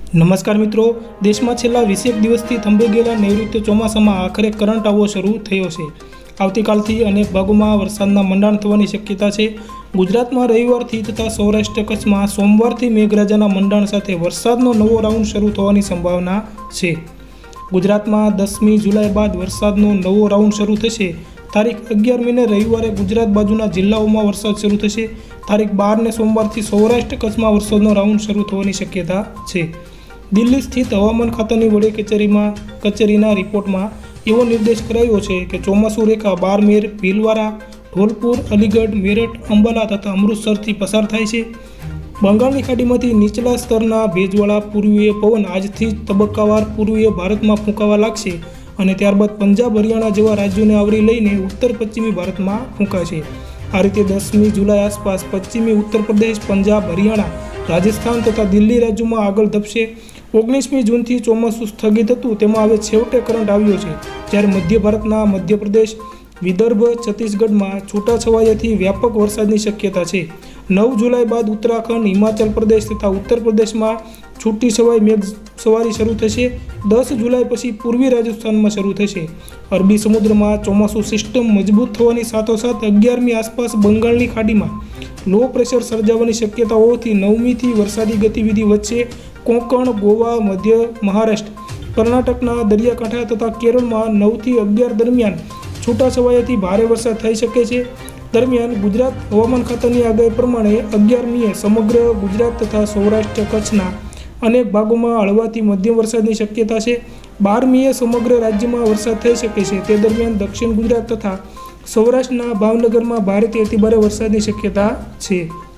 नमस्कार मित्रों, देश में छेल्ला 20 दिवसथी थंभाई गयेला नैऋत्य ચોમાસામાં आखरे करंट आवવો शरू थयो छे। आवतीकालथी अनेक भागोमां वरसादना मंडाण थवानी शक्यता छे। गुजरातमां रविवारथी तथा सौराष्ट्र कच्छमां सोमवारथी मेघराजाना मंडाण साथे वरसादनो नवो राउंड शरू थवानी संभावना छे। गुजरातमां 10मी जुलाई बाद वरसादनो नवो राउंड शरू थशे। तारीख 11 मीने रविवारे गुजरात बाजुना जिल्लाओमां वरसाद शरू थशे। तारीख 12 ने सोमवारथी सौराष्ट्र कच्छमां वरसादनो राउंड शरू थवानी शक्यता छे। दिल्ली स्थित हवामान खातानी वडी कचेरीना रिपोर्टमां एवो निर्देश करायो छे के ચોમાસુ रेखा बारमेर, भीलवाड़ा, धौलपुर, अलीगढ़, मेरठ, अंबाला तथा अमृतसरथी पसार थाय छे। बंगाळनी खाडीमांथी नीचला स्तरना भेजवाळा पूर्वीय पवन आजथी तबक्कावार पूर्वीय भारतमां फूंकावा लागशे અને ત્યારબાદ પંજાબ, હરિયાણા જેવા રાજ્યોને આવરી લઈને ઉત્તર પશ્ચિમી ભારતમાં ફૂંકાશે। આ રીતે 10મી જુલાઈ આસપાસ પશ્ચિમી ઉત્તર પ્રદેશ, પંજાબ, હરિયાણા, રાજસ્થાન તથા દિલ્હી રાજ્યોમાં આગળ ધપશે। 19મી જૂનથી ચોમાસું સ્થગિત હતું, તેમાં હવે છેવટે કરંટ આવ્યો છે, જ્યારે મધ્ય ભારતના મધ્યપ્રદેશ, વિદર્ભ, છત્તીસગઢમાં છૂટાછવાયાથી વ્યાપક વરસાદની શક્યતા છે। 9 जुलाई बाद उत्तराखंड, हिमाचल प्रदेश तथा उत्तर प्रदेश में छूटी छवाई मेघ सवारी शुरू थशे। 10 जुलाई पछी पूर्वी राजस्थान में शुरू थशे। अरबी समुद्र में ચોમાસું सिस्टम मजबूत थवानी साथोसाथ 11મી आसपास बंगाळनी खाड़ी में लो प्रेशर सर्जावानी शक्यता होवाथी 9મી थी वरसादी गतिविधि वच्चे कोंकण, गोवा, मध्य महाराष्ट्र, कर्नाटकना दरियाकांठा तथा केरल में 9 થી 11 दरमियान छूटाछवायाथी भारे वरसाद थई शके छे। दरमियान गुजरात हवामान खातानी आगाही प्रमाणे 11મીએ समग्र गुजरात तथा सौराष्ट्र कच्छना अनेक भागों में हळवाथी मध्यम वरसादनी शक्यता है। 12મીએ समग्र राज्य में वरसाद थई शके छे। ते दरमियान दक्षिण गुजरात तथा सौराष्ट्रना भावनगर में भारेथी अति भारे वरसादनी शक्यता है।